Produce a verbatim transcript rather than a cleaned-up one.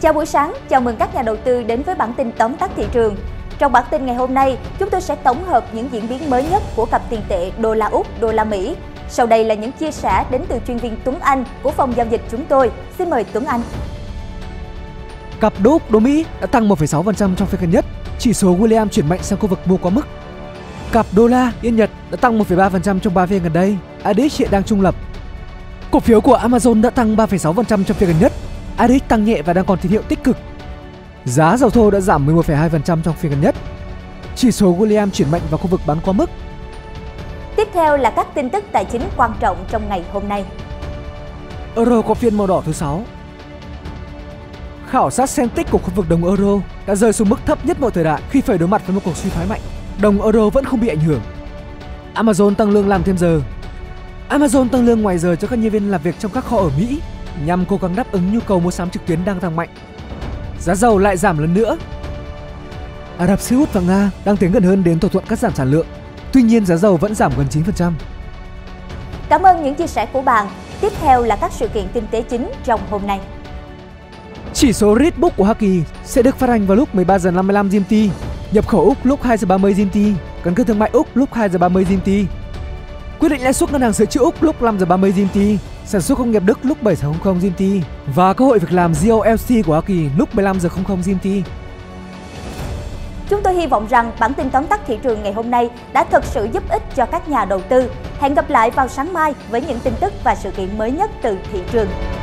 Chào buổi sáng, chào mừng các nhà đầu tư đến với bản tin tóm tắt thị trường. Trong bản tin ngày hôm nay, chúng tôi sẽ tổng hợp những diễn biến mới nhất của cặp tiền tệ đô la Úc, đô la Mỹ. Sau đây là những chia sẻ đến từ chuyên viên Tuấn Anh của phòng giao dịch chúng tôi. Xin mời Tuấn Anh. Cặp đô Úc, đô Mỹ đã tăng một phẩy sáu phần trăm trong phiên gần nhất. Chỉ số Williams chuyển mạnh sang khu vực mua quá mức. Cặp đô la Yên Nhật đã tăng một phẩy ba phần trăm trong ba phiên gần đây. a đê ích hiện đang trung lập. Cổ phiếu của Amazon đã tăng ba phẩy sáu phần trăm trong phiên gần nhất. a đê ích tăng nhẹ và đang còn tín hiệu tích cực. Giá dầu thô đã giảm mười một phẩy hai phần trăm trong phiên gần nhất. Chỉ số Williams chuyển mạnh vào khu vực bán quá mức. Tiếp theo là các tin tức tài chính quan trọng trong ngày hôm nay. Euro có phiên màu đỏ thứ sáu. Khảo sát Sentic của khu vực đồng euro đã rơi xuống mức thấp nhất mọi thời đại khi phải đối mặt với một cuộc suy thoái mạnh. Đồng euro vẫn không bị ảnh hưởng. Amazon tăng lương làm thêm giờ. Amazon tăng lương ngoài giờ cho các nhân viên làm việc trong các kho ở Mỹ nhằm cố gắng đáp ứng nhu cầu mua sắm trực tuyến đang tăng mạnh. Giá dầu lại giảm lần nữa. Ả Rập Xê Út và Nga đang tiến gần hơn đến thỏa thuận cắt giảm sản lượng. Tuy nhiên giá dầu vẫn giảm gần chín phần trăm. Cảm ơn những chia sẻ của bạn. Tiếp theo là các sự kiện kinh tế chính trong hôm nay. Chỉ số Readbook của Hoa Kỳ sẽ được phát hành vào lúc mười ba giờ năm mươi lăm giê em tê, nhập khẩu Úc lúc hai giờ ba mươi giê em tê, căn cứ thương mại Úc lúc hai giờ ba mươi giê em tê. Quyết định lãi suất ngân hàng dự trữ Úc lúc năm giờ ba mươi giê em tê, sản xuất công nghiệp Đức lúc bảy giờ không không giê em tê và cơ hội việc làm giê o lờ xê của Hoa Kỳ lúc mười lăm giờ không không giê em tê. Chúng tôi hy vọng rằng bản tin tóm tắt thị trường ngày hôm nay đã thực sự giúp ích cho các nhà đầu tư. Hẹn gặp lại vào sáng mai với những tin tức và sự kiện mới nhất từ thị trường.